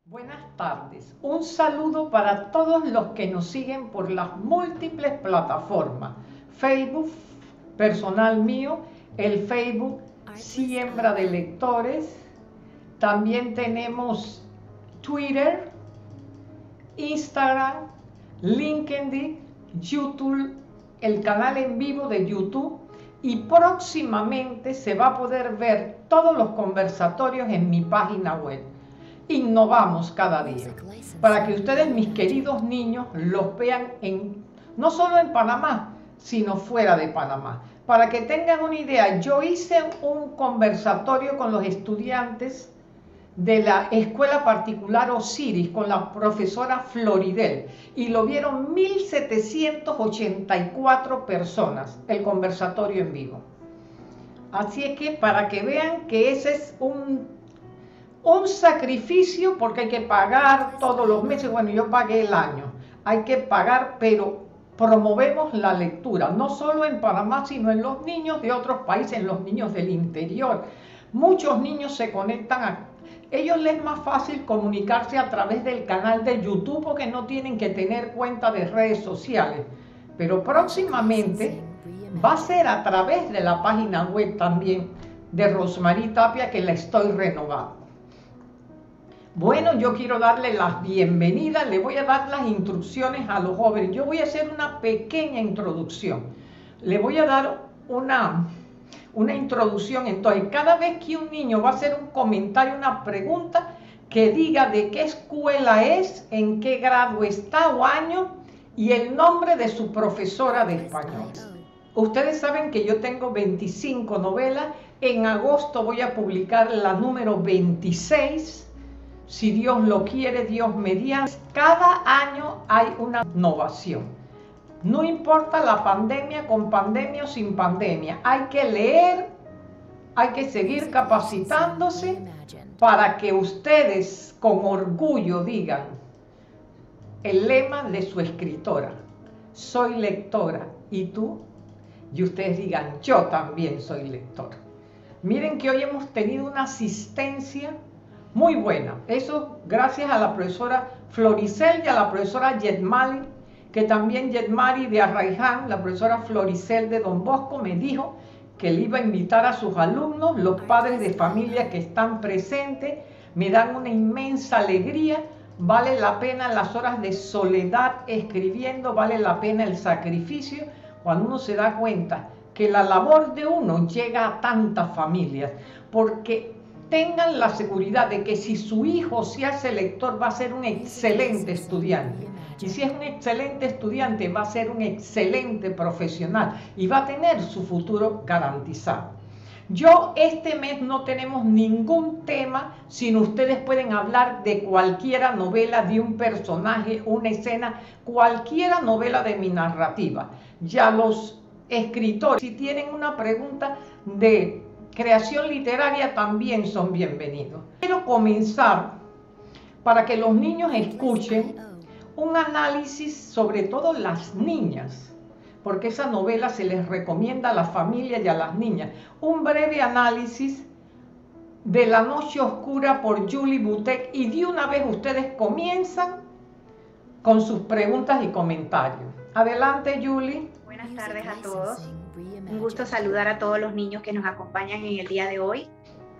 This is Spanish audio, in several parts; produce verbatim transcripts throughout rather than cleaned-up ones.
Buenas tardes. Un saludo para todos los que nos siguen por las múltiples plataformas. Facebook, personal mío, el Facebook Siembra de Lectores. También tenemos Twitter, Instagram, LinkedIn, YouTube, el canal en vivo de YouTube. Y próximamente se va a poder ver todos los conversatorios en mi página web. Innovamos cada día para que ustedes, mis queridos niños, los vean en, no solo en Panamá, sino fuera de Panamá. Para que tengan una idea, yo hice un conversatorio con los estudiantes de la escuela particular Osiris con la profesora Floridel y lo vieron mil setecientas ochenta y cuatro personas, el conversatorio en vivo. Así es que para que vean que ese es un Un sacrificio, porque hay que pagar todos los meses. Bueno, yo pagué el año, hay que pagar, pero promovemos la lectura, no solo en Panamá, sino en los niños de otros países, en los niños del interior. Muchos niños se conectan a ellos, les es más fácil comunicarse a través del canal de YouTube porque no tienen que tener cuenta de redes sociales, pero próximamente va a ser a través de la página web también de Rosmarie Tapia, que la estoy renovando. Bueno, yo quiero darle las bienvenidas, le voy a dar las instrucciones a los jóvenes. Yo voy a hacer una pequeña introducción. Le voy a dar una, una introducción. Entonces, cada vez que un niño va a hacer un comentario, una pregunta, que diga de qué escuela es, en qué grado está o año y el nombre de su profesora de español. Ustedes saben que yo tengo veinticinco novelas. En agosto voy a publicar la número veintiséis. Si Dios lo quiere, Dios mediante. Cada año hay una innovación. No importa la pandemia, con pandemia o sin pandemia. Hay que leer, hay que seguir capacitándose para que ustedes con orgullo digan el lema de su escritora: soy lectora. ¿Y tú? Y ustedes digan, yo también soy lectora. Miren que hoy hemos tenido una asistencia muy buena, eso gracias a la profesora Floricel y a la profesora Yetmali, que también Yetmali de Arraiján, la profesora Floricel de Don Bosco, me dijo que le iba a invitar a sus alumnos, los padres de familia que están presentes, me dan una inmensa alegría, vale la pena las horas de soledad escribiendo, vale la pena el sacrificio, cuando uno se da cuenta que la labor de uno llega a tantas familias, porque tengan la seguridad de que si su hijo se hace lector va a ser un excelente estudiante. Y si es un excelente estudiante va a ser un excelente profesional y va a tener su futuro garantizado. Yo este mes no tenemos ningún tema, sino ustedes pueden hablar de cualquiera novela, de un personaje, una escena, cualquiera novela de mi narrativa. Ya los escritores, si tienen una pregunta de creación literaria, también son bienvenidos. Quiero comenzar para que los niños escuchen un análisis, sobre todo las niñas, porque esa novela se les recomienda a las familias y a las niñas. Un breve análisis de La Noche Oscura por Julie Butek, y de una vez ustedes comienzan con sus preguntas y comentarios. Adelante, Julie. Buenas tardes a todos. Un gusto saludar a todos los niños que nos acompañan en el día de hoy.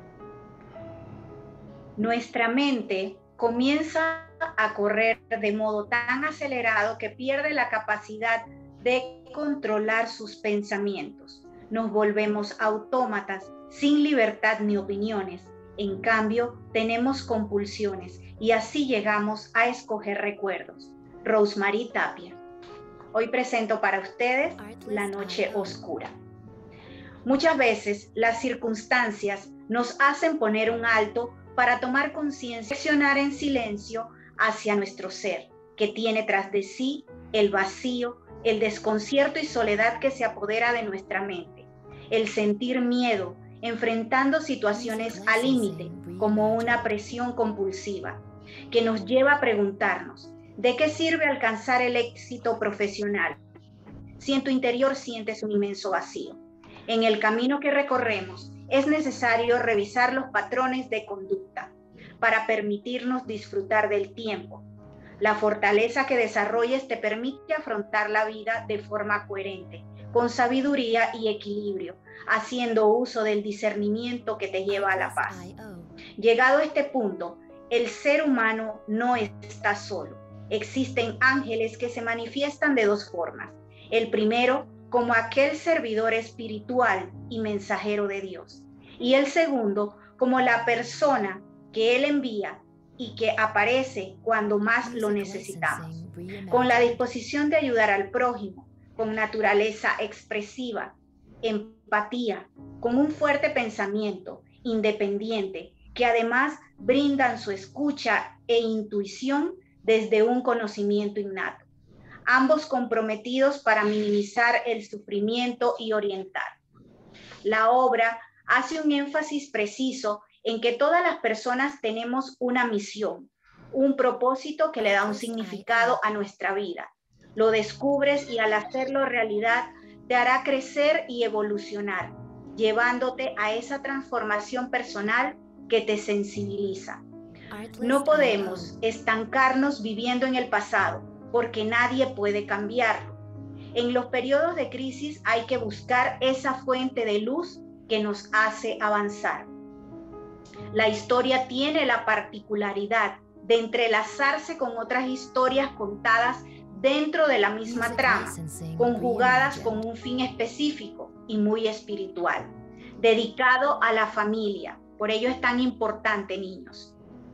Nuestra mente comienza a correr de modo tan acelerado que pierde la capacidad de controlar sus pensamientos. Nos volvemos autómatas sin libertad ni opiniones. En cambio, tenemos compulsiones y así llegamos a escoger recuerdos. Rosmarie Tapia. Hoy presento para ustedes La Noche Oscura. Muchas veces las circunstancias nos hacen poner un alto para tomar conciencia, accionar en silencio hacia nuestro ser, que tiene tras de sí el vacío, el desconcierto y soledad que se apodera de nuestra mente, el sentir miedo, enfrentando situaciones al límite como una presión compulsiva, que nos lleva a preguntarnos, ¿de qué sirve alcanzar el éxito profesional si en tu interior sientes un inmenso vacío? En el camino que recorremos es necesario revisar los patrones de conducta para permitirnos disfrutar del tiempo. La fortaleza que desarrolles te permite afrontar la vida de forma coherente, con sabiduría y equilibrio, haciendo uso del discernimiento que te lleva a la paz. Llegado a este punto, el ser humano no está solo. Existen ángeles que se manifiestan de dos formas. El primero, como aquel servidor espiritual y mensajero de Dios. Y el segundo, como la persona que Él envía y que aparece cuando más lo necesitamos, con la disposición de ayudar al prójimo, con naturaleza expresiva, empatía, con un fuerte pensamiento, independiente, que además brindan su escucha e intuición desde un conocimiento innato, ambos comprometidos para minimizar el sufrimiento y orientar. La obra hace un énfasis preciso en que todas las personas tenemos una misión, un propósito que le da un significado a nuestra vida. Lo descubres y al hacerlo realidad te hará crecer y evolucionar, llevándote a esa transformación personal que te sensibiliza. No podemos estancarnos viviendo en el pasado, porque nadie puede cambiarlo. En los periodos de crisis hay que buscar esa fuente de luz que nos hace avanzar. La historia tiene la particularidad de entrelazarse con otras historias contadas dentro de la misma trama, conjugadas con un fin específico y muy espiritual, dedicado a la familia. Por ello es tan importante, niños.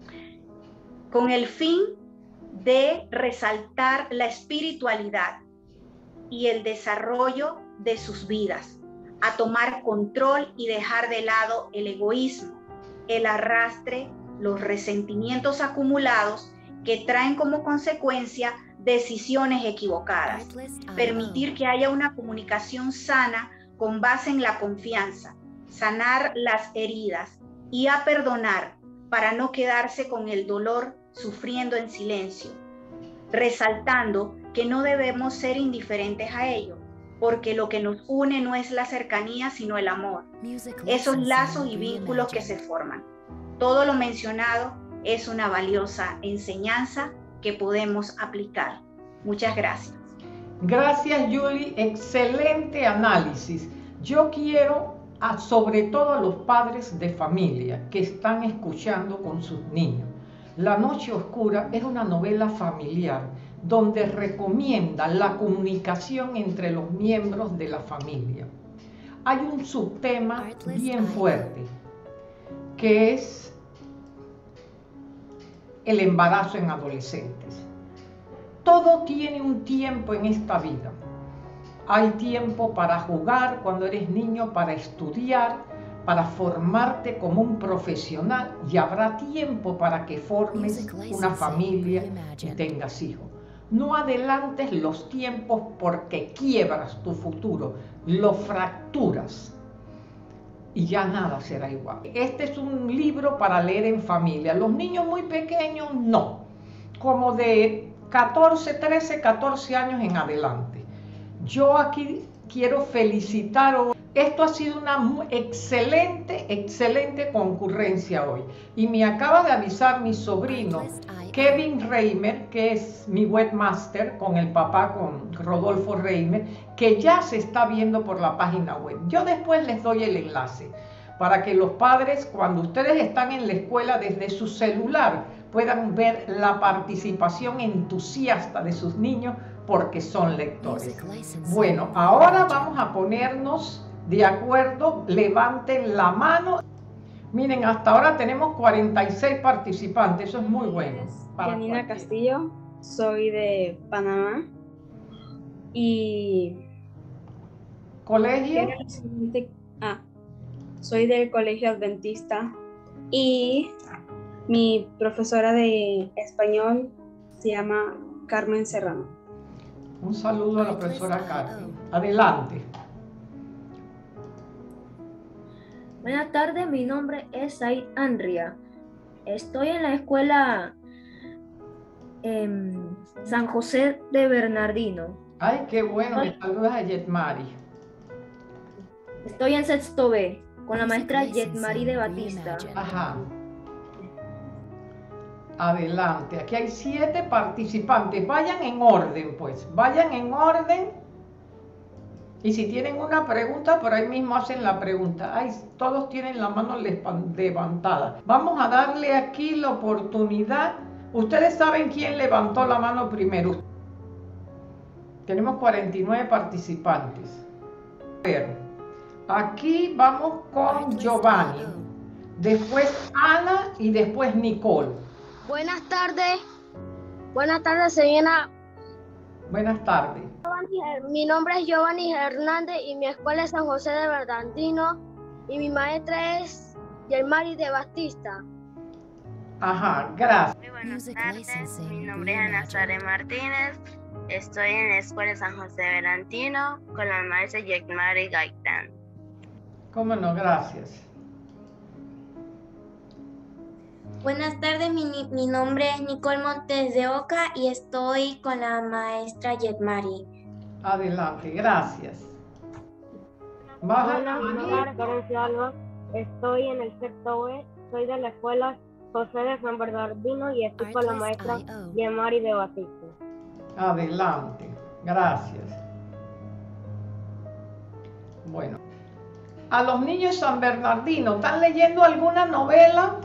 Con el fin de resaltar la espiritualidad y el desarrollo de sus vidas, a tomar control y dejar de lado el egoísmo, el arrastre, los resentimientos acumulados que traen como consecuencia decisiones equivocadas. Permitir que haya una comunicación sana con base en la confianza, sanar las heridas y a perdonar para no quedarse con el dolor sufriendo en silencio, resaltando que no debemos ser indiferentes a ello, porque lo que nos une no es la cercanía, sino el amor, esos lazos y vínculos que se forman. Todo lo mencionado es una valiosa enseñanza que podemos aplicar. Muchas gracias. Gracias, Julie. Excelente análisis. Yo quiero, a, sobre todo a los padres de familia que están escuchando con sus niños. La Noche Oscura es una novela familiar donde recomienda la comunicación entre los miembros de la familia. Hay un subtema bien fuerte, que es el embarazo en adolescentes. Todo tiene un tiempo en esta vida. Hay tiempo para jugar cuando eres niño, para estudiar, para formarte como un profesional, y habrá tiempo para que formes una familia y tengas hijos. No adelantes los tiempos porque quiebras tu futuro, lo fracturas y ya nada será igual. Este es un libro para leer en familia. Los niños muy pequeños no, como de catorce, trece, catorce años en adelante. Yo aquí quiero felicitar hoy. Esto ha sido una excelente, excelente concurrencia hoy. Y me acaba de avisar mi sobrino, Kevin Reimer, que es mi webmaster, con el papá, con Rodolfo Reimer, que ya se está viendo por la página web. Yo después les doy el enlace para que los padres, cuando ustedes están en la escuela desde su celular, puedan ver la participación entusiasta de sus niños porque son lectores. Bueno, ahora vamos a ponernos de acuerdo. Levanten la mano. Miren, hasta ahora tenemos cuarenta y seis participantes, eso es muy bueno. Janina Castillo, soy de Panamá y... ¿Colegio? Ah, soy del Colegio Adventista y mi profesora de español se llama Carmen Serrano. Un saludo a la profesora Carmen. Adelante. Buenas tardes, mi nombre es Said Andria. Estoy en la escuela en San José de Bernardino. Ay, qué bueno, me saludas a Yetmari. Estoy en sexto B con la maestra Yetmari de Batista. Ajá. Adelante, aquí hay siete participantes. Vayan en orden, pues. Vayan en orden. Y si tienen una pregunta, por ahí mismo hacen la pregunta. Ay, todos tienen la mano levantada. Vamos a darle aquí la oportunidad. Ustedes saben quién levantó la mano primero. Tenemos cuarenta y nueve participantes. A ver, aquí vamos con Giovanni. Después Ana y después Nicole. Buenas tardes. Buenas tardes, señora. Buenas tardes. Mi nombre es Giovanni Hernández y mi escuela es San José de Bernardino y mi maestra es Yelmari de Batista. Ajá, gracias. Muy buenas tardes, mi nombre es Ana Sara Martínez, estoy en la escuela San José de Bernardino con la maestra Yelmari Gaitán. Cómo no, gracias. Buenas tardes, mi, mi nombre es Nicole Montes de Oca y estoy con la maestra Yelmari. Adelante, gracias. Baja. Hola, mi nombre es Florencia Alba, estoy en el sexto B, soy de la escuela José de San Bernardino y estoy con la maestra Yelmari de Batista. Adelante, gracias. Bueno, a los niños de San Bernardino, ¿están leyendo alguna novela?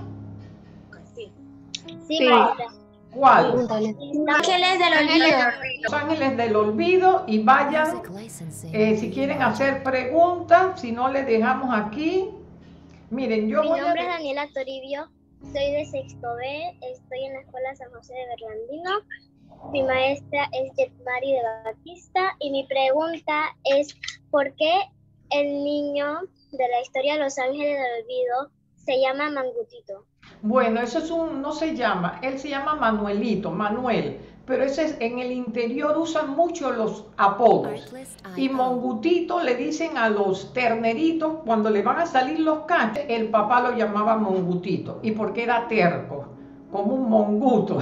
Sí, maestra. ¿Cuál? Los Ángeles del Olvido. Los Ángeles del Olvido, y vayan, eh, si quieren hacer preguntas, si no les dejamos aquí. Miren, yo Mi voy nombre a... es Daniela Toribio, soy de sexto B, estoy en la escuela San José de Bernardino. Mi maestra es Yelmari de Batista y mi pregunta es ¿por qué el niño de la historia Los Ángeles del Olvido se llama Mangutito? Bueno, eso es un, no se llama, él se llama Manuelito, Manuel, pero ese es, en el interior usan mucho los apodos. Y Mongutito le dicen a los terneritos, cuando le van a salir los cachos, el papá lo llamaba Mongutito, y porque era terco, como un monguto.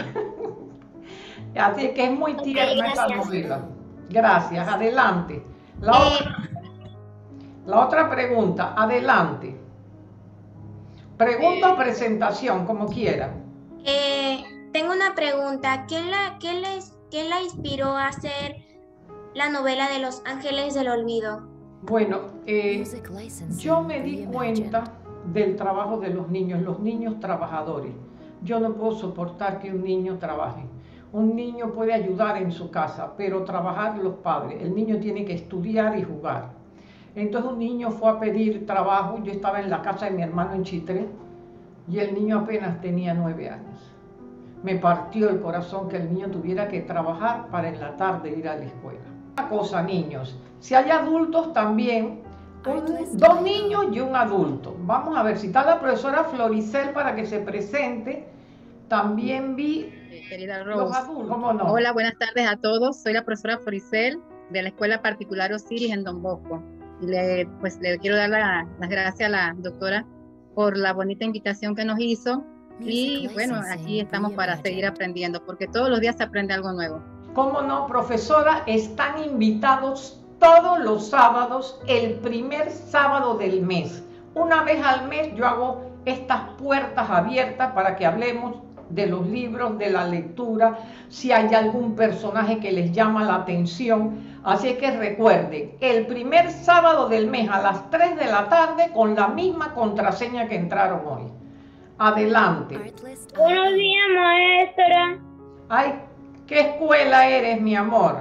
Así que es muy tierna esa novela. Gracias, adelante. La otra, la otra pregunta, adelante. Pregunta o presentación, como quieran. Eh, tengo una pregunta. ¿Qué la, qué, les, ¿Qué la inspiró a hacer la novela de Los Ángeles del Olvido? Bueno, eh, yo me di cuenta del trabajo de los niños, los niños trabajadores. Yo no puedo soportar que un niño trabaje. Un niño puede ayudar en su casa, pero trabajar los padres. El niño tiene que estudiar y jugar. Entonces un niño fue a pedir trabajo, yo estaba en la casa de mi hermano en Chitré y el niño apenas tenía nueve años. Me partió el corazón que el niño tuviera que trabajar para en la tarde ir a la escuela. Una cosa, niños, si hay adultos también, un, dos niños y un adulto. Vamos a ver si está la profesora Floricel para que se presente. También vi Querida los Rose. adultos, ¿cómo no? Hola, buenas tardes a todos. Soy la profesora Floricel de la Escuela Particular Osiris en Don Bosco. Le, pues, le quiero dar la, las gracias a la doctora por la bonita invitación que nos hizo y bueno, aquí estamos para seguir aprendiendo porque todos los días se aprende algo nuevo. ¿Cómo no, profesora? Están invitados todos los sábados, el primer sábado del mes. Una vez al mes yo hago estas puertas abiertas para que hablemos de los libros, de la lectura, si hay algún personaje que les llama la atención. Así que recuerden, el primer sábado del mes a las tres de la tarde con la misma contraseña que entraron hoy. Adelante. Buenos días, maestra. Ay, ¿qué escuela eres, mi amor?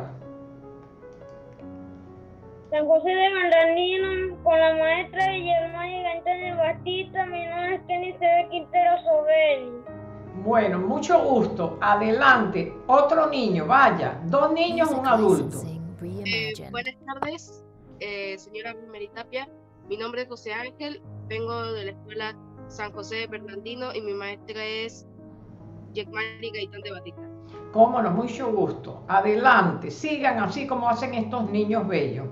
San José de Bernardino con la maestra Yelmari Gaitán de Batista. Mi nombre es Kenny C B Quintero Sobel. Bueno, mucho gusto. Adelante. Otro niño, vaya. Dos niños, un adulto. Eh, buenas tardes, eh, señora Meritapia. Mi nombre es José Ángel, vengo de la escuela San José de Bernardino y mi maestra es Yelmari Gaitán de Batista. Cómo no, mucho gusto. Adelante, sigan así como hacen estos niños bellos.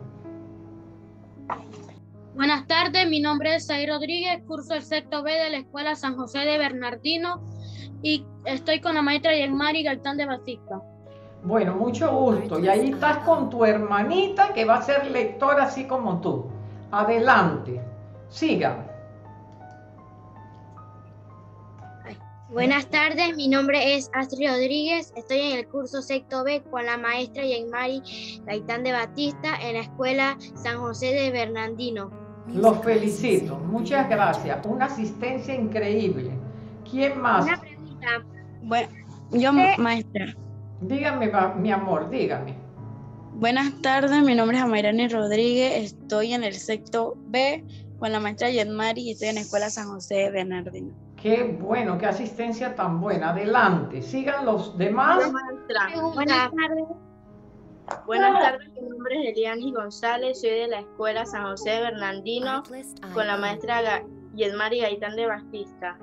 Buenas tardes, mi nombre es Saí Rodríguez, curso el sexto B de la escuela San José de Bernardino y estoy con la maestra Yelmari Gaitán de Batista. Bueno, mucho gusto. Y ahí estás con tu hermanita que va a ser lectora así como tú. Adelante. Sigan. Buenas tardes, mi nombre es Astrid Rodríguez, estoy en el curso sexto B con la maestra Yenmari Gaitán de Batista en la escuela San José de Bernardino. Los felicito, muchas gracias, una asistencia increíble. ¿Quién más? Una pregunta. Bueno, yo, ¿Qué? maestra. Dígame, mi amor, dígame. Buenas tardes, mi nombre es Amairani Rodríguez, estoy en el sexto B con la maestra Yenmari y estoy en la escuela San José de Bernardino. Qué bueno, qué asistencia tan buena. Adelante, sigan los demás. Buenas tardes. Buenas tardes, mi nombre es Eliani González, soy de la escuela San José de Bernardino con la maestra Yenmari Gaitán de Batista.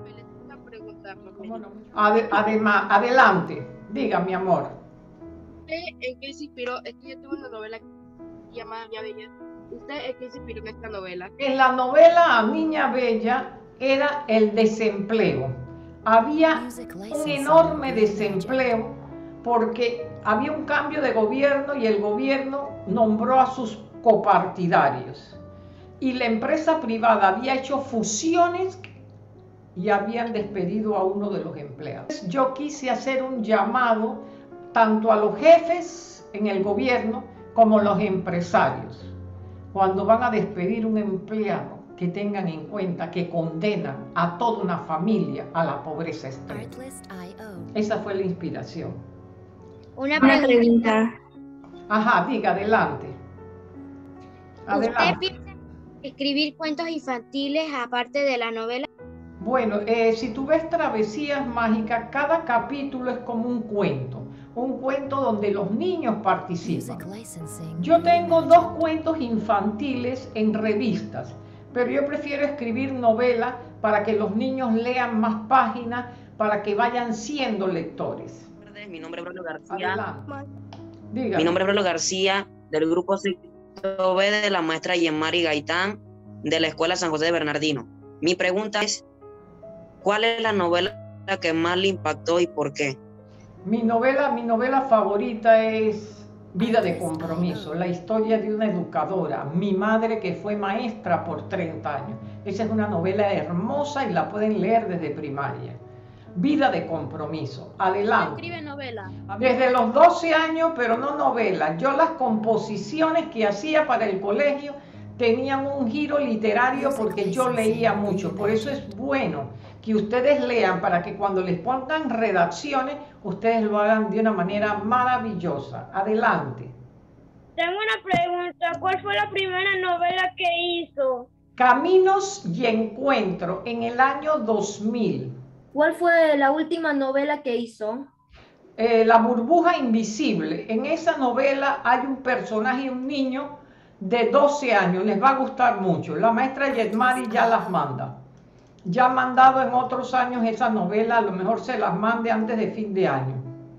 Ade además, adelante, diga, mi amor. ¿En qué se inspiró? Es que yo tengo una novela llamada Niña Bella. ¿Usted en qué se inspiró en esta novela? En la novela Niña Bella era el desempleo. Había un enorme desempleo porque había un cambio de gobierno y el gobierno nombró a sus copartidarios. Y la empresa privada había hecho fusiones y habían despedido a uno de los empleados. Yo quise hacer un llamado tanto a los jefes en el gobierno como a los empresarios. Cuando van a despedir un empleado, que tengan en cuenta que condenan a toda una familia a la pobreza extrema. Esa fue la inspiración. Una pregunta. Ajá, diga, adelante. Adelante. ¿Usted piensa escribir cuentos infantiles aparte de la novela? Bueno, eh, si tú ves Travesías Mágicas, cada capítulo es como un cuento. Un cuento donde los niños participan. Yo tengo dos cuentos infantiles en revistas, pero yo prefiero escribir novelas para que los niños lean más páginas, para que vayan siendo lectores. Mi nombre es Bruno García. Dígame. Mi nombre es Bruno García, del grupo sexto B de la maestra Yenmari Gaitán, de la escuela San José de Bernardino. Mi pregunta es, ¿cuál es la novela que más le impactó y por qué? Mi novela, mi novela favorita es Vida de Compromiso, la historia de una educadora, mi madre que fue maestra por treinta años. Esa es una novela hermosa y la pueden leer desde primaria. Vida de Compromiso. Adelante. ¿Escribe novela? Desde los doce años, pero no novela. Yo las composiciones que hacía para el colegio tenían un giro literario porque yo leía mucho. Por eso es bueno que ustedes lean para que cuando les pongan redacciones, ustedes lo hagan de una manera maravillosa. Adelante. Tengo una pregunta. ¿Cuál fue la primera novela que hizo? Caminos y Encuentro, en el año dos mil. ¿Cuál fue la última novela que hizo? Eh, La burbuja invisible. En esa novela hay un personaje, un niño de doce años. Les va a gustar mucho. La maestra Yenmari ya las manda. Ya ha mandado en otros años esa novela, a lo mejor se las mande antes de fin de año.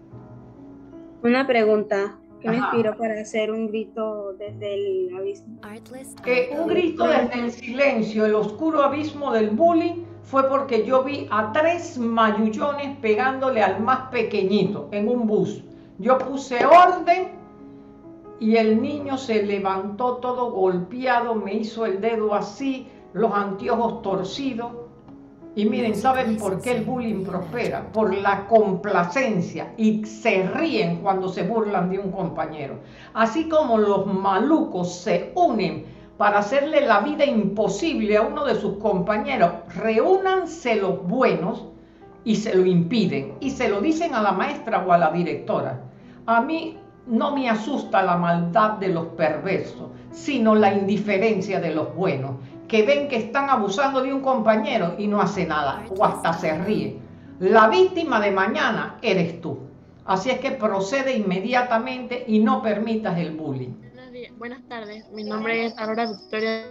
Una pregunta, ¿qué me Ajá. inspiró para hacer un grito desde el abismo? Eh, un grito desde el silencio, el oscuro abismo del bullying, fue porque yo vi a tres mayullones pegándole al más pequeñito en un bus. Yo puse orden y el niño se levantó todo golpeado, me hizo el dedo así, los anteojos torcidos. Y miren, ¿saben por qué el bullying prospera? Por la complacencia, y se ríen cuando se burlan de un compañero. Así como los malucos se unen para hacerle la vida imposible a uno de sus compañeros, reúnanse los buenos y se lo impiden, y se lo dicen a la maestra o a la directora. A mí no me asusta la maldad de los perversos, sino la indiferencia de los buenos, que ven que están abusando de un compañero y no hace nada, o hasta se ríe. La víctima de mañana eres tú. Así es que procede inmediatamente y no permitas el bullying. Buenas tardes, mi nombre es Aurora Victoria.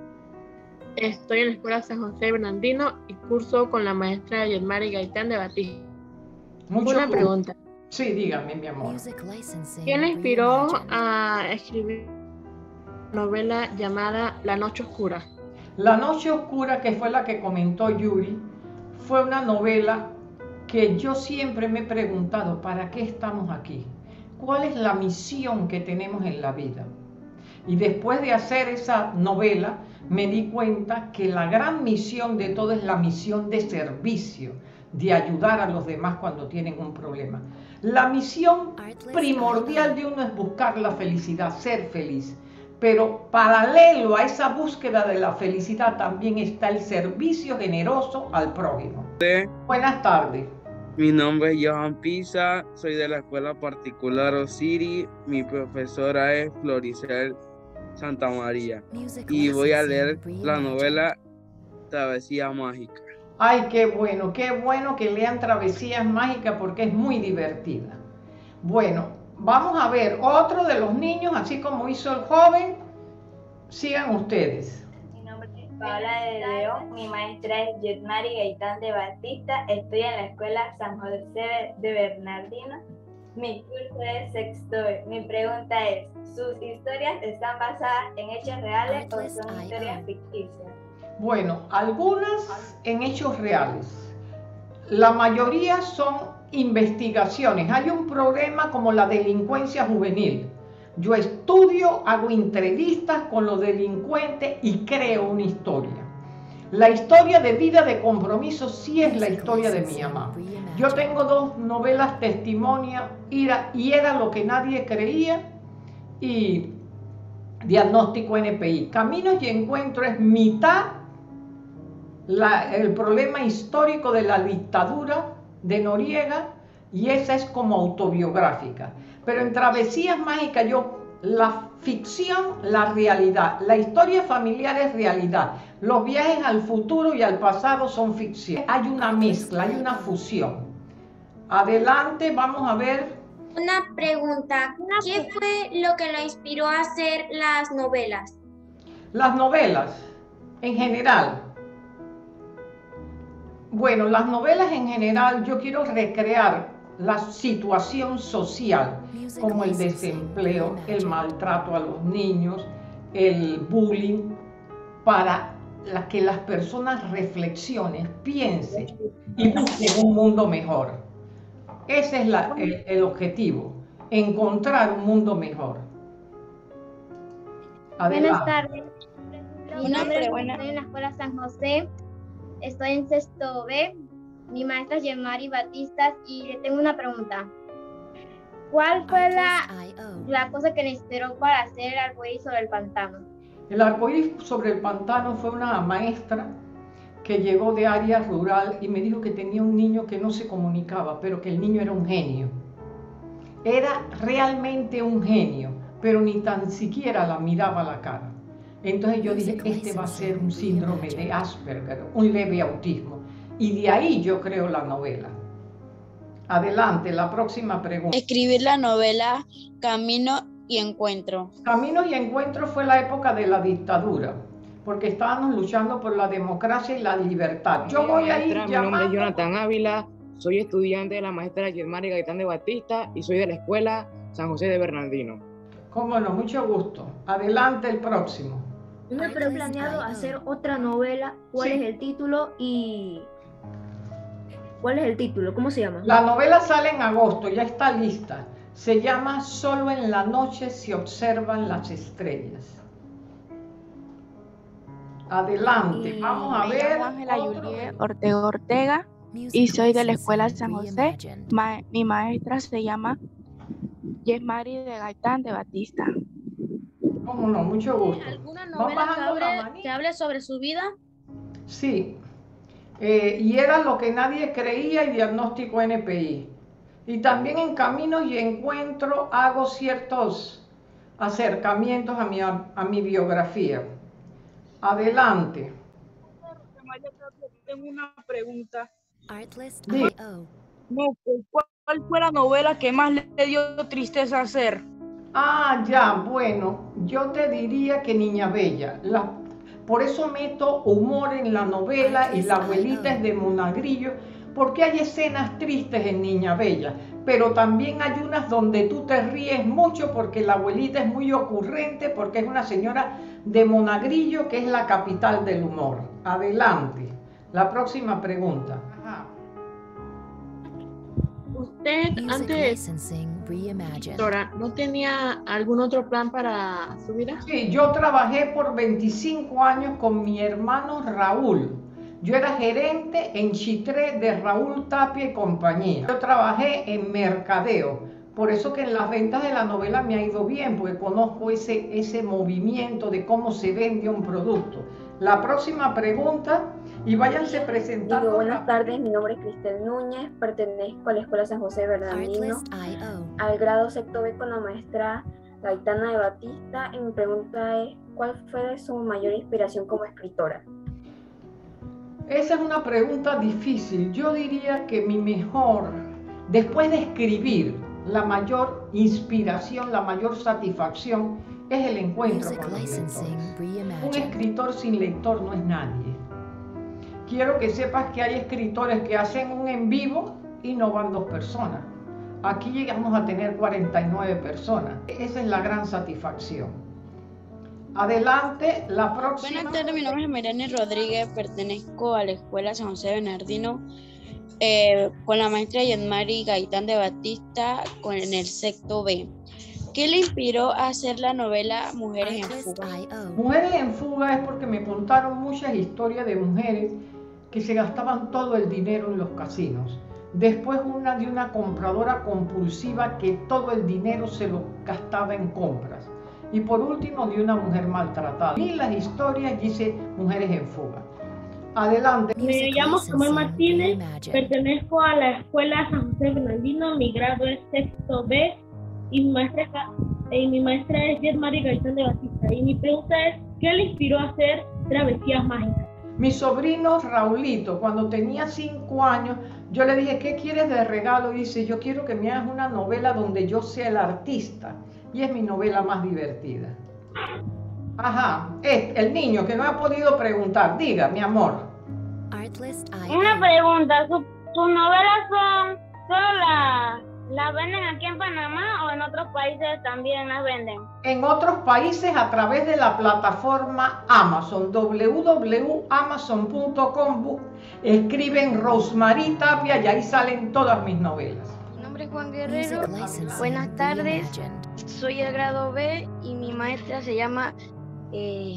Estoy en la escuela San José de Bernardino y curso con la maestra Yenmari Gaitán de Batista. Mucho Una gusto. pregunta. Sí, dígame, mi amor. ¿Quién le inspiró a escribir una novela llamada La Noche Oscura? La Noche Oscura, que fue la que comentó Yuri, fue una novela que yo siempre me he preguntado, ¿para qué estamos aquí? ¿Cuál es la misión que tenemos en la vida? Y después de hacer esa novela, me di cuenta que la gran misión de todo es la misión de servicio, de ayudar a los demás cuando tienen un problema. La misión primordial de uno es buscar la felicidad, ser feliz. Pero paralelo a esa búsqueda de la felicidad también está el servicio generoso al prójimo. Sí. Buenas tardes. Mi nombre es Johan Pisa, soy de la escuela particular Osiris. Mi profesora es Floricel Santa María y voy a leer la novela Travesía Mágica. Ay, qué bueno, qué bueno que lean Travesías Mágicas porque es muy divertida. Bueno, vamos a ver otro de los niños, así como hizo el joven. Sigan ustedes. Mi nombre es Paola de León, mi maestra es Yetmari Gaitán de Batista, estoy en la escuela San José de Bernardino, mi curso es sexto B. Mi pregunta es, ¿sus historias están basadas en hechos reales o son historias ficticias? Bueno, algunas en hechos reales, la mayoría son investigaciones. Hay un problema como la delincuencia juvenil. Yo estudio, hago entrevistas con los delincuentes y creo una historia. La historia de Vida de Compromiso sí es la historia de mi mamá. Yo tengo dos novelas testimonios, y era lo que nadie creía y Diagnóstico N P I. Caminos y Encuentro es mitad la, el problema histórico de la dictadura de Noriega y esa es como autobiográfica. Pero en Travesías Mágicas yo, la ficción, la realidad. La historia familiar es realidad. Los viajes al futuro y al pasado son ficción. Hay una mezcla, hay una fusión. Adelante, vamos a ver. Una pregunta, ¿qué fue lo que la inspiró a hacer las novelas? Las novelas, en general. Bueno, las novelas en general, yo quiero recrear la situación social, como el desempleo, el maltrato a los niños, el bullying, para que las personas reflexionen, piensen y busquen un mundo mejor. Ese es la, el, el objetivo, encontrar un mundo mejor. Adelante. Buenas tardes. Mi nombre es Juana, estoy en la escuela San José, estoy en sexto B. Mi maestra es Yemari Batistas y le tengo una pregunta. ¿Cuál fue la, la cosa que le inspiró para hacer el arcoíris sobre el pantano? El arcoíris sobre el pantano fue una maestra que llegó de área rural y me dijo que tenía un niño que no se comunicaba, pero que el niño era un genio. Era realmente un genio, pero ni tan siquiera la miraba a la cara. Entonces yo dije, este va a ser un síndrome de Asperger, un leve autismo. Y de ahí yo creo la novela. Adelante, la próxima pregunta. Escribir la novela Camino y Encuentro. Camino y Encuentro fue la época de la dictadura, porque estábamos luchando por la democracia y la libertad. Yo voy a ir llamando... Mi nombre es Jonathan Ávila, soy estudiante de la maestra Yetmari Gaitán de Batista y soy de la escuela San José de Bernardino. Cómo no, mucho gusto. Adelante, el próximo. Yo me he planeado hacer otra novela. ¿Cuál sí. es el título y cuál es el título? ¿Cómo se llama? La novela sale en agosto, ya está lista. Se llama Solo en la noche se observan las estrellas. Adelante, y vamos a ver. Me llamo Ángela Yulie Ortega Ortega y soy de la escuela San José. Ma mi maestra se llama Yesmari de Gaitán de Batista. Cómo no, mucho gusto. ¿Alguna novela que hable, que hable sobre su vida? Sí, eh, y era lo que nadie creía y Diagnóstico N P I. Y también en Caminos y Encuentro hago ciertos acercamientos a mi, a, a mi biografía. Adelante. Tengo una pregunta. Sí. No, ¿cuál fue la novela que más le dio tristeza hacer? Ah, ya, bueno, yo te diría que Niña Bella. La, por eso meto humor en la novela y la abuelita es de Monagrillo, porque hay escenas tristes en Niña Bella, pero también hay unas donde tú te ríes mucho porque la abuelita es muy ocurrente, porque es una señora de Monagrillo, que es la capital del humor. Adelante. La próxima pregunta. Ajá. Usted antes, doctora, ¿no tenía algún otro plan para su vida? Sí, yo trabajé por veinticinco años con mi hermano Raúl. Yo era gerente en Chitré de Raúl Tapia y compañía. Yo trabajé en mercadeo. Por eso que en las ventas de la novela me ha ido bien, porque conozco ese, ese movimiento de cómo se vende un producto. La próxima pregunta, y váyanse presentando. Digo, buenas tardes, mi nombre es Cristel Núñez, pertenezco a la Escuela San José de Bernardino, al grado sexto B con la maestra Gaitana de Batista, y mi pregunta es, ¿cuál fue su mayor inspiración como escritora? Esa es una pregunta difícil. Yo diría que mi mejor, después de escribir, la mayor inspiración, la mayor satisfacción es el encuentro con los lectores. Un escritor sin lector no es nadie. Quiero que sepas que hay escritores que hacen un en vivo y no van dos personas. Aquí llegamos a tener cuarenta y nueve personas. Esa es la gran satisfacción. Adelante, la próxima. Buenas tardes, mi nombre es Mariane Rodríguez, pertenezco a la Escuela San José de Bernardino eh, con la maestra Yetmari Gaitán de Batista con, en el sexto B. ¿Qué le inspiró a hacer la novela Mujeres en Fuga? Mujeres en Fuga es porque me contaron muchas historias de mujeres que se gastaban todo el dinero en los casinos. Después una de una compradora compulsiva que todo el dinero se lo gastaba en compras. Y por último, de una mujer maltratada. Y las historias dice Mujeres en Fuga. Adelante. Me llamo Samuel Martínez, pertenezco a la Escuela San José Bernardino, mi grado es sexto B y mi maestra, y mi maestra es Yetmari Gaitán de Batista. Y mi pregunta es, ¿qué le inspiró a hacer Travesías Mágicas? Mi sobrino Raulito, cuando tenía cinco años, yo le dije, ¿qué quieres de regalo? Y dice, yo quiero que me hagas una novela donde yo sea el artista. Y es mi novela más divertida. Ajá, este, el niño que no ha podido preguntar, diga, mi amor. Una pregunta, ¿sus su novelas son solo las la venden aquí en Panamá o en otros países también las venden? En otros países a través de la plataforma Amazon, w w w punto amazon punto com, escriben Rosmarie Tapia y ahí salen todas mis novelas. Mi nombre es Juan Guerrero, buenas tardes, soy el grado B y mi maestra se llama eh,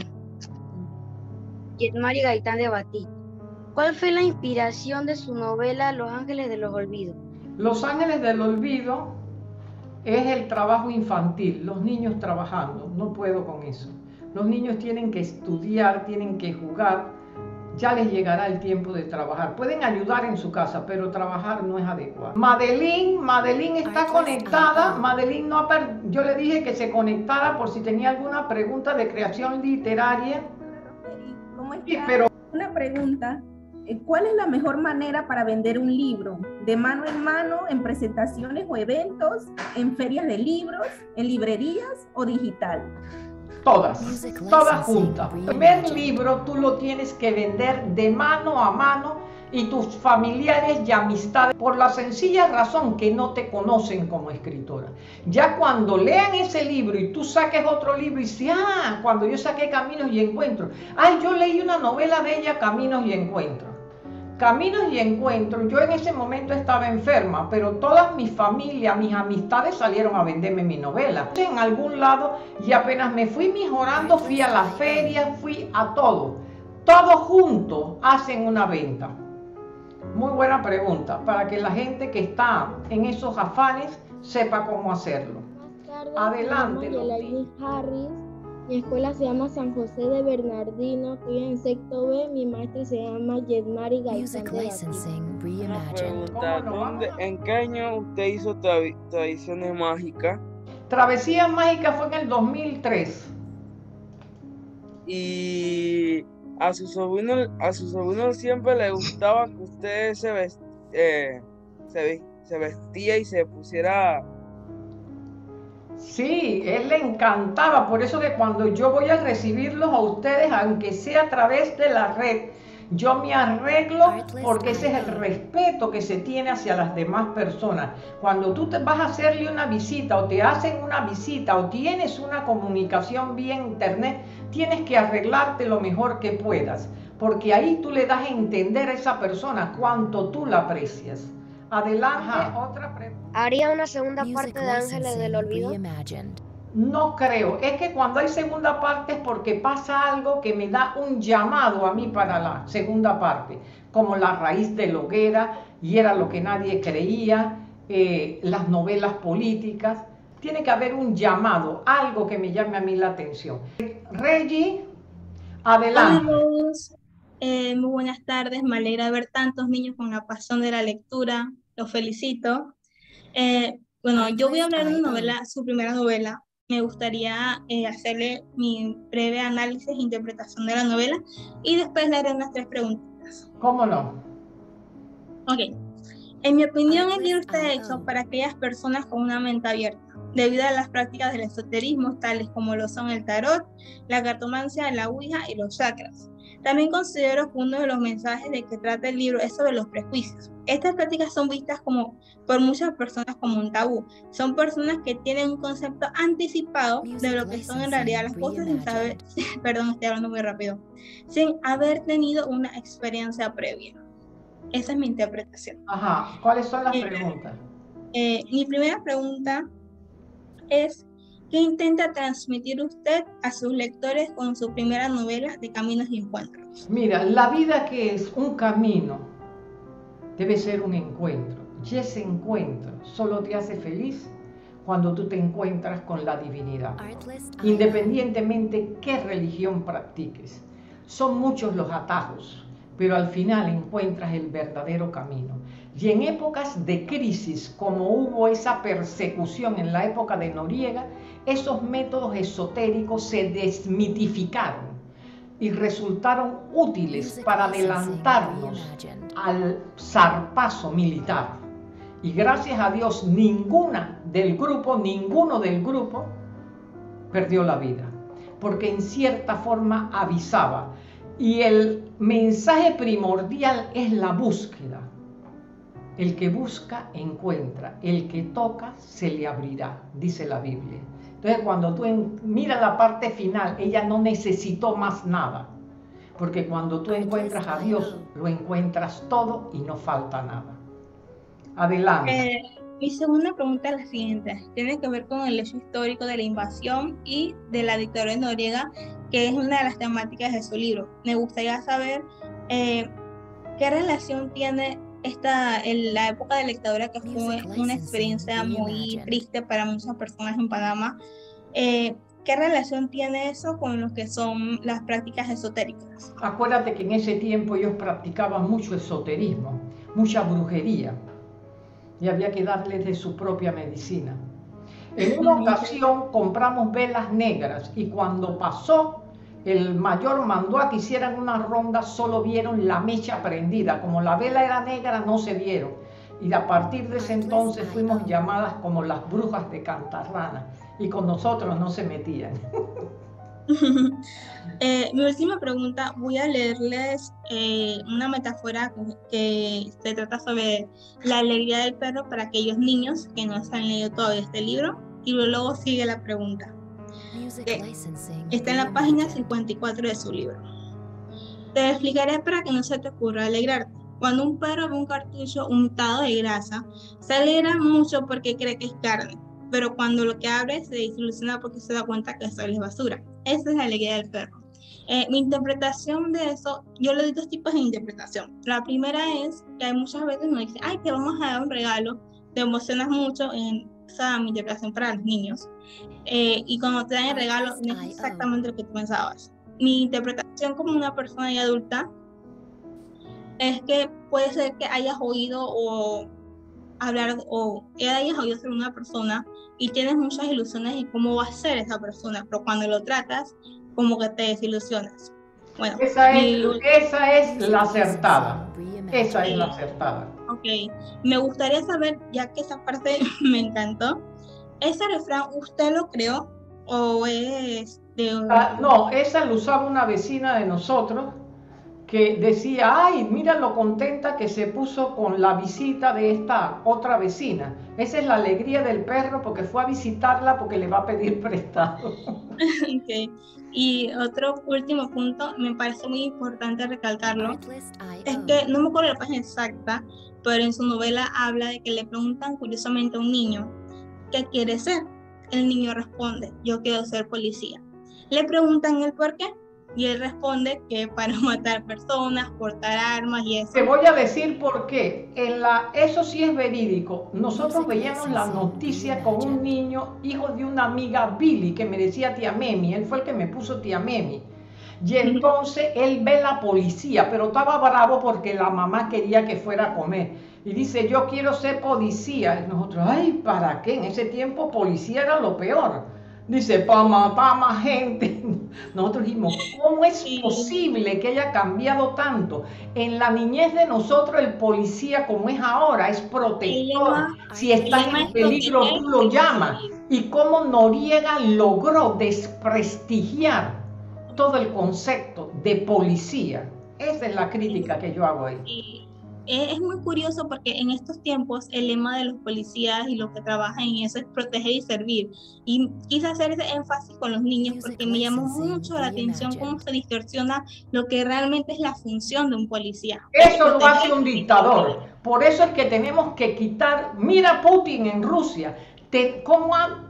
Yetmari Gaitán de Batista. ¿Cuál fue la inspiración de su novela Los Ángeles de los Olvidos? Los Ángeles del Olvido es el trabajo infantil, los niños trabajando, no puedo con eso. Los niños tienen que estudiar, tienen que jugar, ya les llegará el tiempo de trabajar. Pueden ayudar en su casa, pero trabajar no es adecuado. Madeline, Madeline está conectada, Madeline no ha per... yo le dije que se conectara por si tenía alguna pregunta de creación literaria. ¿Cómo está? Sí, pero... Una pregunta. ¿Cuál es la mejor manera para vender un libro? ¿De mano en mano, en presentaciones o eventos, en ferias de libros, en librerías o digital? Todas, todas juntas. El primer libro tú lo tienes que vender de mano a mano y tus familiares y amistades, por la sencilla razón que no te conocen como escritora. Ya cuando lean ese libro y tú saques otro libro y dices, ah, cuando yo saqué Caminos y Encuentros, ay, yo leí una novela de ella, Caminos y Encuentros. Caminos y Encuentros, yo en ese momento estaba enferma, pero todas mi familia, mis amistades salieron a venderme mi novela. En algún lado y apenas me fui mejorando, fui a la feria, fui a todo. Todos juntos hacen una venta. Muy buena pregunta, para que la gente que está en esos afanes sepa cómo hacerlo. Adelante. Mi escuela se llama San José de Bernardino, estoy en sexto B, mi maestra se llama Yetmari Gaitán de Batista. Una pregunta, ¿dónde, ¿en qué año usted hizo tra- Tradiciones Mágicas? Travesías Mágicas fue en el dos mil tres. Y a su sobrino, a su sobrino siempre le gustaba que usted se, vest, eh, se, se vestía y se pusiera... Sí, él le encantaba, por eso que cuando yo voy a recibirlos a ustedes, aunque sea a través de la red, yo me arreglo porque ese es el respeto que se tiene hacia las demás personas. Cuando tú te vas a hacerle una visita o te hacen una visita o tienes una comunicación vía internet, tienes que arreglarte lo mejor que puedas, porque ahí tú le das a entender a esa persona cuánto tú la aprecias. Adelante, ajá, otra pregunta. ¿Haría una segunda parte de Ángeles del Olvido? No creo, es que cuando hay segunda parte es porque pasa algo que me da un llamado a mí para la segunda parte, como La raíz de la hoguera, y era lo que nadie creía, eh, las novelas políticas. Tiene que haber un llamado, algo que me llame a mí la atención. Reggie, adelante. Hola, eh, muy buenas tardes, me alegra ver tantos niños con la pasión de la lectura, los felicito. Eh, bueno, yo voy a hablar de una novela, su primera novela. Me gustaría eh, hacerle mi breve análisis e interpretación de la novela y después le haré unas tres preguntas. ¿Cómo no? Ok. En mi opinión, el libro está hecho para aquellas personas con una mente abierta, debido a las prácticas del esoterismo, tales como lo son el tarot, la cartomancia, la ouija y los chakras. También considero que uno de los mensajes de que trata el libro es sobre los prejuicios. Estas prácticas son vistas como, por muchas personas como un tabú. Son personas que tienen un concepto anticipado de lo que son en realidad las cosas sin saber, perdón, estoy hablando muy rápido, sin haber tenido una experiencia previa. Esa es mi interpretación. Ajá, ¿cuáles son las Eh, preguntas? Eh, mi primera pregunta es, ¿qué intenta transmitir usted a sus lectores con su primera novela de Caminos y Encuentros? Mira, la vida que es un camino debe ser un encuentro. Y ese encuentro solo te hace feliz cuando tú te encuentras con la divinidad. Independientemente qué religión practiques. Son muchos los atajos, pero al final encuentras el verdadero camino. Y en épocas de crisis, como hubo esa persecución en la época de Noriega, esos métodos esotéricos se desmitificaron y resultaron útiles para adelantarnos al zarpazo militar. Y gracias a Dios, ninguna del grupo, ninguno del grupo perdió la vida, porque en cierta forma avisaba. Y el mensaje primordial es la búsqueda. El que busca, encuentra. El que toca, se le abrirá, dice la Biblia. Entonces, cuando tú miras la parte final, ella no necesitó más nada. Porque cuando tú encuentras a Dios, lo encuentras todo y no falta nada. Adelante. Eh, mi segunda pregunta es la siguiente. Tiene que ver con el hecho histórico de la invasión y de la dictadura de Noriega, que es una de las temáticas de su libro. Me gustaría saber eh, qué relación tiene esta, en la época de la dictadura, que fue una experiencia muy triste para muchas personas en Panamá. Eh, ¿Qué relación tiene eso con lo que son las prácticas esotéricas? Acuérdate que en ese tiempo ellos practicaban mucho esoterismo, mucha brujería, y había que darles de su propia medicina. En una ocasión compramos velas negras y cuando pasó, el mayor mandó a que hicieran una ronda, solo vieron la mecha prendida. Como la vela era negra, no se vieron. Y a partir de ese entonces fuimos llamadas como las brujas de Cantarrana. Y con nosotros no se metían. eh, mi última pregunta, voy a leerles eh, una metáfora que, que se trata sobre la alegría del perro para aquellos niños que no se han leído todavía este libro. Y luego sigue la pregunta. Eh, está en la página cincuenta y cuatro de su libro. Te explicaré para que no se te ocurra alegrarte. Cuando un perro ve un cartucho untado de grasa, se alegra mucho porque cree que es carne, pero cuando lo que abre se desilusiona porque se da cuenta que eso es basura. Esa es la alegría del perro. Eh, mi interpretación de eso, yo le doy dos tipos de interpretación. La primera es que hay muchas veces nos dicen, ay, te vamos a dar un regalo, te emocionas mucho, en esa es mi interpretación para los niños. Eh, y cuando te dan el regalo, no es exactamente lo que tú pensabas. Mi interpretación como una persona ya adulta es que puede ser que hayas oído o hablar o hayas oído sobre una persona y tienes muchas ilusiones de cómo va a ser esa persona, pero cuando lo tratas, como que te desilusionas. Bueno, esa es, mi... esa es la acertada. Esa es la acertada. Ok, me gustaría saber, ya que esa parte me encantó, ¿ese refrán usted lo creó o es de un... Ah, no, esa lo usaba una vecina de nosotros que decía, ay, mira lo contenta que se puso con la visita de esta otra vecina. Esa es la alegría del perro porque fue a visitarla porque le va a pedir prestado. Okay. Y otro último punto, me parece muy importante recalcarlo, es que no me acuerdo la página exacta, pero en su novela habla de que le preguntan curiosamente a un niño qué quiere ser. el niño responde, yo quiero ser policía. Le preguntan el por qué y él responde que para matar personas, portar armas y eso. Te voy a decir por qué. En la, eso sí es verídico. Nosotros veíamos la noticia con un niño, hijo de una amiga Billy, que me decía tía Memi. Él fue el que me puso tía Memi. Y entonces él ve la policía, pero estaba bravo porque la mamá quería que fuera a comer. Y dice, yo quiero ser policía. Y nosotros, ay, ¿para qué? En ese tiempo policía era lo peor. Dice, para matar más gente. Nosotros dijimos, ¿cómo es posible que haya cambiado tanto? En la niñez de nosotros el policía, como es ahora, es protector. Si estás en peligro, tú lo llamas. Y cómo Noriega logró desprestigiar todo el concepto de policía. Esa es la crítica que yo hago ahí. Es muy curioso porque en estos tiempos el lema de los policías y los que trabajan en eso es proteger y servir. Y quise hacer ese énfasis con los niños porque me llamó mucho la atención cómo se distorsiona lo que realmente es la función de un policía. Eso lo hace un dictador. Por eso es que tenemos que quitar, mira Putin en Rusia, te, cómo ha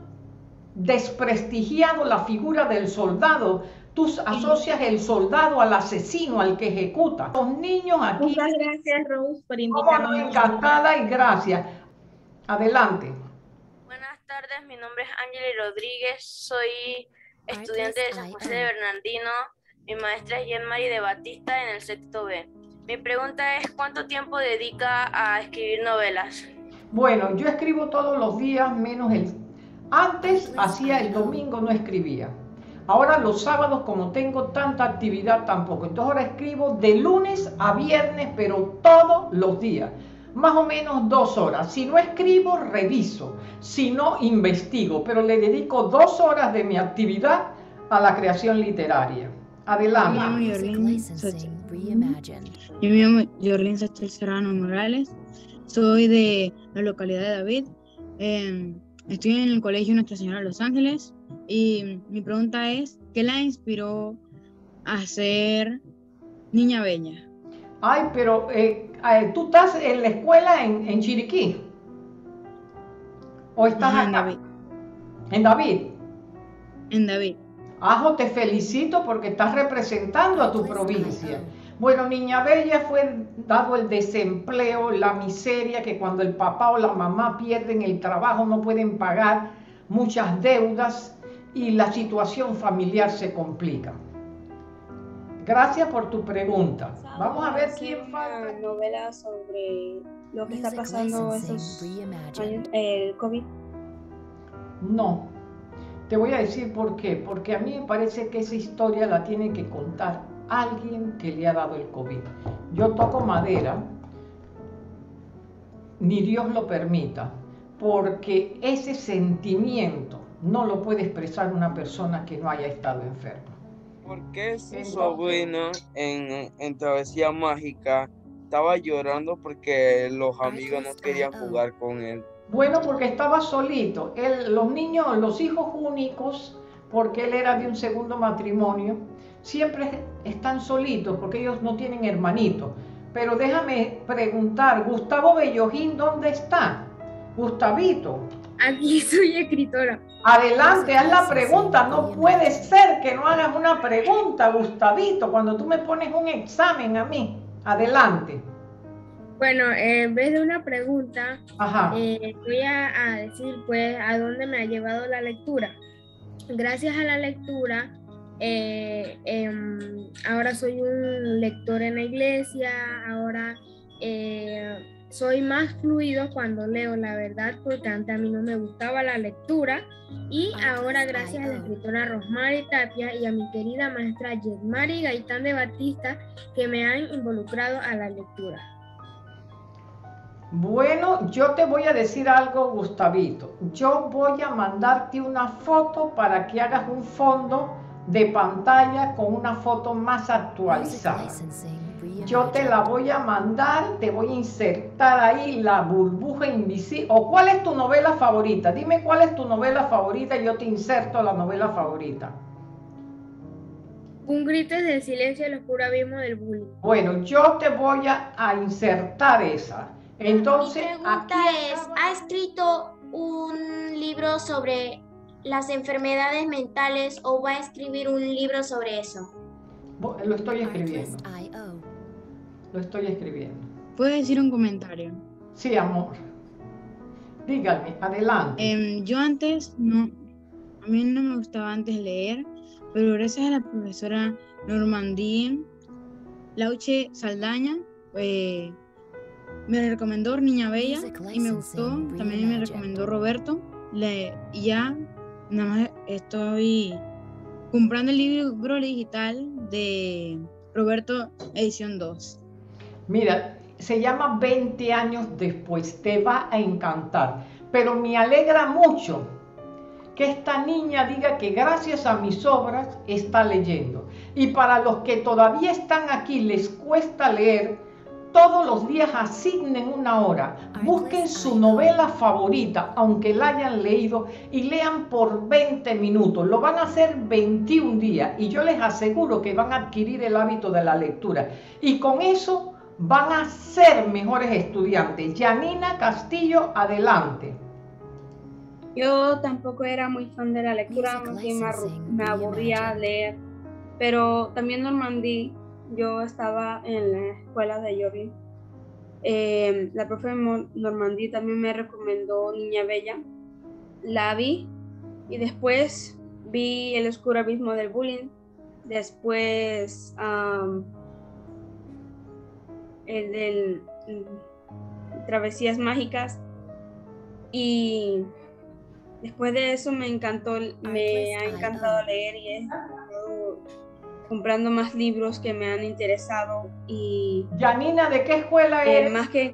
desprestigiado la figura del soldado. Tú asocias el soldado al asesino, al que ejecuta. Los niños aquí... Muchas gracias, Rose, por invitarme. No, encantada y gracias. Adelante. Buenas tardes, mi nombre es Ángela Rodríguez, soy estudiante de San José de Bernardino. Mi maestra es Jean-Marie de Batista en el sexto B. Mi pregunta es, ¿cuánto tiempo dedica a escribir novelas? Bueno, yo escribo todos los días, menos el... Antes hacía el domingo, no escribía. Ahora los sábados, como tengo tanta actividad, tampoco. Entonces ahora escribo de lunes a viernes, pero todos los días. Más o menos dos horas. Si no escribo, reviso. Si no, investigo. Pero le dedico dos horas de mi actividad a la creación literaria. Adelante. Yo me llamo Yorlin Sachel Serrano Morales. Soy de la localidad de David. Eh, estoy en el colegio Nuestra Señora de Los Ángeles. Y mi pregunta es, ¿qué la inspiró a ser Niña Bella? Ay, pero eh, eh, ¿tú estás en la escuela en, en Chiriquí? ¿O estás Ajá, acá? en David. ¿En David? En David. Ajo, te felicito porque estás representando a tu provincia. Bueno, Niña Bella fue dado el desempleo, la miseria, que cuando el papá o la mamá pierden el trabajo no pueden pagar muchas deudas y la situación familiar se complica. Gracias por tu pregunta. Vamos a ver quién falta. Una novela sobre lo que está pasando esos años, el COVID. No. Te voy a decir por qué. Porque a mí me parece que esa historia la tiene que contar alguien que le ha dado el COVID. Yo toco madera, ni Dios lo permita, porque ese sentimiento no lo puede expresar una persona que no haya estado enferma. ¿Por qué su sobrino en, en Travesía Mágica estaba llorando porque los amigos no querían jugar con él? Bueno, porque estaba solito. Él, los niños, los hijos únicos, porque él era de un segundo matrimonio, siempre están solitos porque ellos no tienen hermanitos. Pero déjame preguntar, Gustavo Bellojín, ¿dónde está? Gustavito. Aquí soy escritora. Adelante, haz la pregunta. No puede ser que no hagas una pregunta, Gustavito, cuando tú me pones un examen a mí. Adelante. Bueno, eh, en vez de una pregunta, Ajá. Eh, voy a, a decir pues a dónde me ha llevado la lectura. Gracias a la lectura, eh, eh, ahora soy un lector en la iglesia, ahora eh, soy más fluido cuando leo, la verdad, porque antes a mí no me gustaba la lectura y ahora gracias a la escritora Rosmary Tapia y a mi querida maestra Jean-Marie Gaitán de Batista que me han involucrado a la lectura. Bueno, yo te voy a decir algo, Gustavito. Yo voy a mandarte una foto para que hagas un fondo de pantalla con una foto más actualizada. Yo te la voy a mandar, te voy a insertar ahí la burbuja invisible. ¿O cuál es tu novela favorita? Dime cuál es tu novela favorita y yo te inserto la novela favorita. Un grito es del silencio del oscuro abismo del bullying. Bueno, yo te voy a, a insertar esa. Entonces, mi pregunta aquí es, ¿ha escrito un libro sobre las enfermedades mentales o va a escribir un libro sobre eso? Lo estoy escribiendo. Lo estoy escribiendo. ¿Puedo decir un comentario? Sí, amor. Dígame, adelante. Eh, yo antes no, a mí no me gustaba antes leer, pero gracias a la profesora Normandí Lauche Saldaña, eh, me recomendó Niña Bella y me gustó, también me recomendó Roberto, le, y ya nada más estoy comprando el libro digital de Roberto edición dos. Mira, se llama veinte años después, te va a encantar, pero me alegra mucho que esta niña diga que gracias a mis obras está leyendo. Y para los que todavía están aquí les cuesta leer, todos los días asignen una hora, busquen su novela favorita, aunque la hayan leído, y lean por veinte minutos. Lo van a hacer veintiún días y yo les aseguro que van a adquirir el hábito de la lectura. Y con eso van a ser mejores estudiantes. Yanina Castillo, adelante. Yo tampoco era muy fan de la lectura, más bien me, me aburría leer, pero también Normandí, yo estaba en la escuela de Jordi, eh, la profe Normandí también me recomendó Niña Bella, la vi y después vi El oscuro abismo del bullying, después um, el del Travesías Mágicas y después de eso me encantó, me ha encantado leer y he estado comprando más libros que me han interesado y... Yanina, ¿de qué escuela eres? Eh, más que...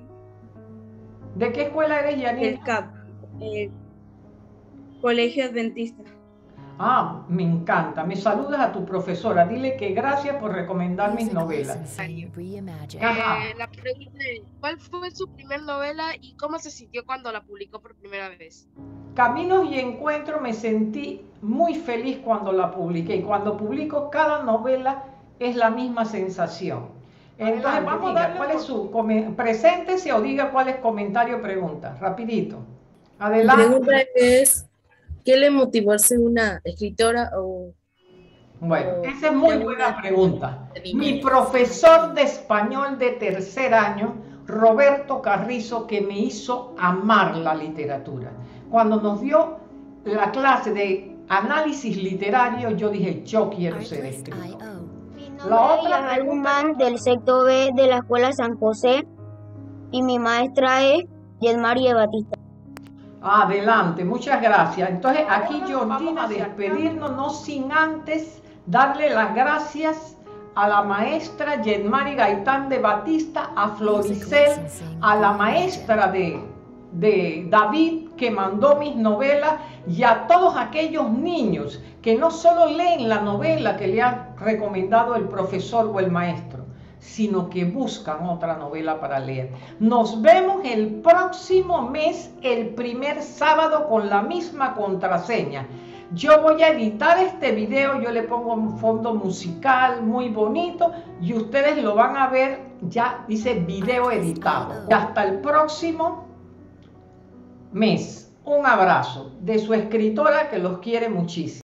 ¿De qué escuela eres, Yanina? El C A P, el Colegio Adventista. Ah, me encanta. Me saludas a tu profesora. Dile que gracias por recomendar mis novelas. Eh, la pregunta es, ¿cuál fue su primer novela y cómo se sintió cuando la publicó por primera vez? Caminos y Encuentros, me sentí muy feliz cuando la publiqué. Y cuando publico cada novela es la misma sensación. Entonces, adelante, vamos a darle cuál es su... Preséntese o diga cuál es comentario o pregunta. Rapidito. Adelante. La pregunta es... ¿Qué le motivó a ser una escritora o...? Bueno, o esa es muy buena pregunta. Mi profesor de español de tercer año, Roberto Carrizo, que me hizo amar la literatura. Cuando nos dio la clase de análisis literario, yo dije, yo quiero ser escritor. La otra pregunta del sexto B de la Escuela San José y mi maestra es Yesmari de Batista. Adelante, muchas gracias. Entonces aquí Georgina, despedirnos, no sin antes darle las gracias a la maestra Yesmari Gaitán de Batista, a Floricel, a la maestra de, de David que mandó mis novelas y a todos aquellos niños que no solo leen la novela que le ha recomendado el profesor o el maestro, sino que buscan otra novela para leer. Nos vemos el próximo mes, el primer sábado, con la misma contraseña. Yo voy a editar este video, yo le pongo un fondo musical muy bonito y ustedes lo van a ver, ya dice video editado. Y hasta el próximo mes. Un abrazo de su escritora que los quiere muchísimo.